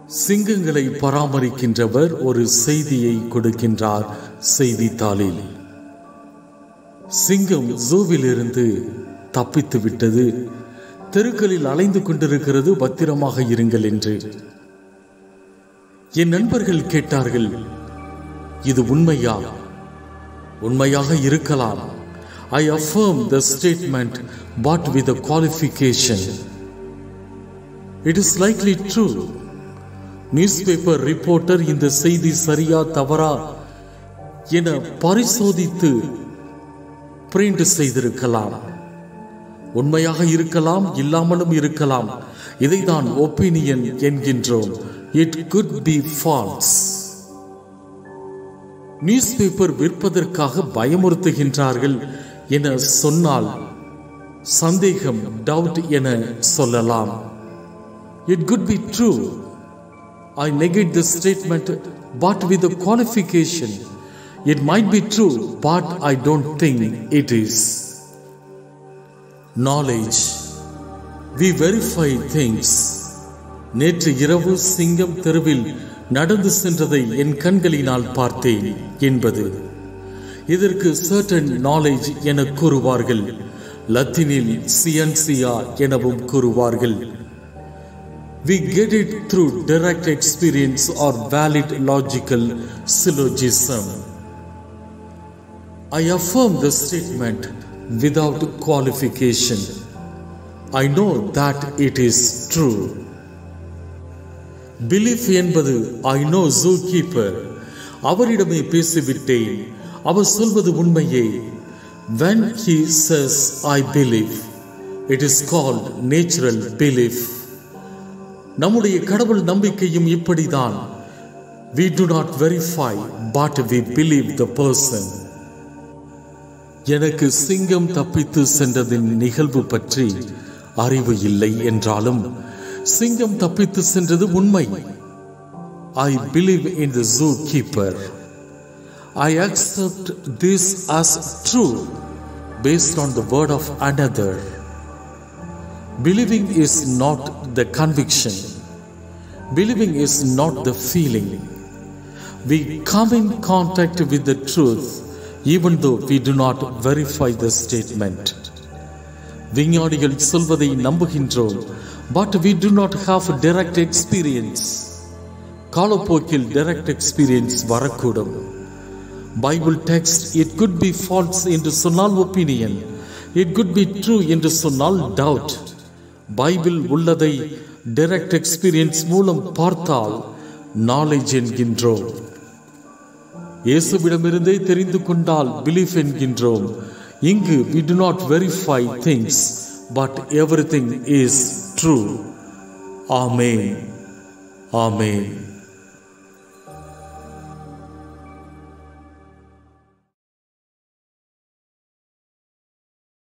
சிங்கங்களை பராமரிக்கின்றவர் ஒரு செய்தியை கொடுக்கின்றார் செய்தித்தாளில். சிங்கம் ஜூவிலிருந்து தப்பித்து விட்டது, தெருக்களில் அலைந்து கொண்டிருக்கிறது, பத்திரமாக இருங்கள் என்று. என் நண்பர்கள் கேட்டார்கள், இது உண்மையா? உண்மையாக இருக்கலாம். I affirm the statement but with a qualification. It is likely true. Newspaper reporter இந்த செய்தி சரியா தவறா என பரிசோதித்து பிரிண்ட் செய்திருக்கலாம். உண்மையாக இருக்கலாம், இல்லாமலும் இருக்கலாம். இதைதான் ஒப்பீனியன் என்கின்றோம். It could be false. Newspaper விற்பதற்காக பயமுறுத்துகின்றார்கள் என சொன்னால் சந்தேகம், டவுட் என சொல்லலாம். It could be true. I negate this statement but with a qualification. It might be true but I don't think it is. Knowledge. We verify things. நேற்று இரவு சிங்கம் தெருவில் நடந்து சென்றதை என் கண்களினால் பார்த்தேன் என்பது. இதற்கு certain knowledge என கூறுவார்கள். லத்தீனில் scientia எனவும் கூறுவார்கள். We get it through direct experience or valid logical syllogism. I affirm the statement without qualification. I know that it is true. Belief என்பது I know zookeeper. அவரிடமே பேசிவிட்டேன், அவர் சொல்வது உண்மையே. When he says I believe, it is called natural belief. நம்முடைய கடவுள் நம்பிக்கையும் இப்படிதான். We do not verify but we believe the person. எனக்கு சிங்கம் தப்பித்து சென்றதின் நிகழ்வு பற்றி அறிவு இல்லை என்றாலும் சிங்கம் தப்பித்து சென்றது உண்மை. I believe in the zookeeper. I accept this as true based on the word of another. Believing is not the conviction. Believing is not the feeling. We come in contact with the truth even though we do not verify the statement. விஞ்ஞானிகள் சொல்வதை நம்புகின்றோம், but we do not have direct experience. காலப்போக்கில் direct experience வரக்கூடும். Bible text it could be false என்று சொன்னால் opinion, it could be true என்று சொன்னால் doubt. Bible உள்ளதை டைரக்ட் எக்ஸ்பீரியன்ஸ் மூலம் பார்த்தால் நாலேஜ் என்கின்றோம். இயேசுவிடமிருந்தே தெரிந்து கொண்டால் பிலீஃப் என்கின்றோம். இங்கு we do not verify things but everything is true. Amen. Amen.